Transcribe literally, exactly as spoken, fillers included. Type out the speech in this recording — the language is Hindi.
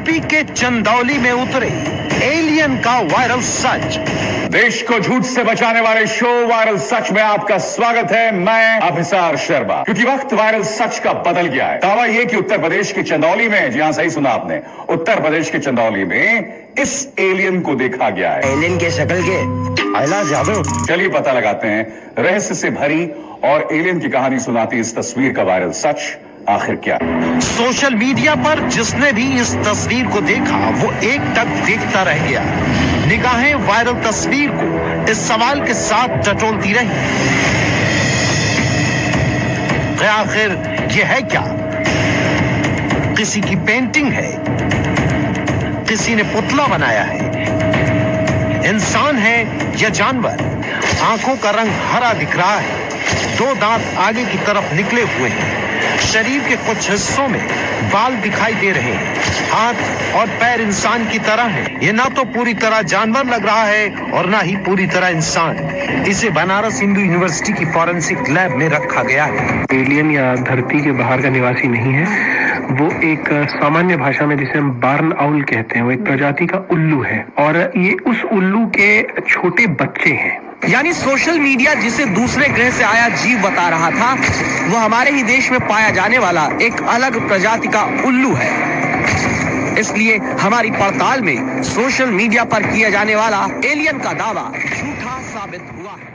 यूपी के चंदौली में उतरे एलियन का वायरल सच। देश को झूठ से बचाने वाले शो वायरल सच में आपका स्वागत है। मैं अभिसार शर्मा। क्योंकि वक्त वायरल सच का बदल गया है। दावा यह कि उत्तर प्रदेश की चंदौली में, जी हां सही सुना आपने, उत्तर प्रदेश की चंदौली में इस एलियन को देखा गया है। एलियन के शक्ल के आइला जादू। चलिए पता लगाते हैं रहस्य से भरी और एलियन की कहानी सुनाती इस तस्वीर का वायरल सच आखिर क्या। सोशल मीडिया पर जिसने भी इस तस्वीर को देखा वो एक टक देखता रह गया। निगाहें वायरल तस्वीर को इस सवाल के साथ टटोलती रही, आखिर ये है क्या? किसी की पेंटिंग है? किसी ने पुतला बनाया है? इंसान है या जानवर? आंखों का रंग हरा दिख रहा है, दो दांत आगे की तरफ निकले हुए हैं, शरीर के कुछ हिस्सों में बाल दिखाई दे रहे हैं, हाथ और पैर इंसान की तरह हैं। ये ना तो पूरी तरह जानवर लग रहा है और ना ही पूरी तरह इंसान। इसे बनारस हिंदू यूनिवर्सिटी की फॉरेंसिक लैब में रखा गया है। एलियन या धरती के बाहर का निवासी नहीं है, वो एक सामान्य भाषा में जिसे हम बार्न आउल कहते हैं, वो एक प्रजाति का उल्लू है और ये उस उल्लू के छोटे बच्चे हैं। यानी सोशल मीडिया जिसे दूसरे ग्रह से आया जीव बता रहा था, वो हमारे ही देश में पाया जाने वाला एक अलग प्रजाति का उल्लू है। इसलिए हमारी पड़ताल में सोशल मीडिया पर किया जाने वाला एलियन का दावा झूठा साबित हुआ है।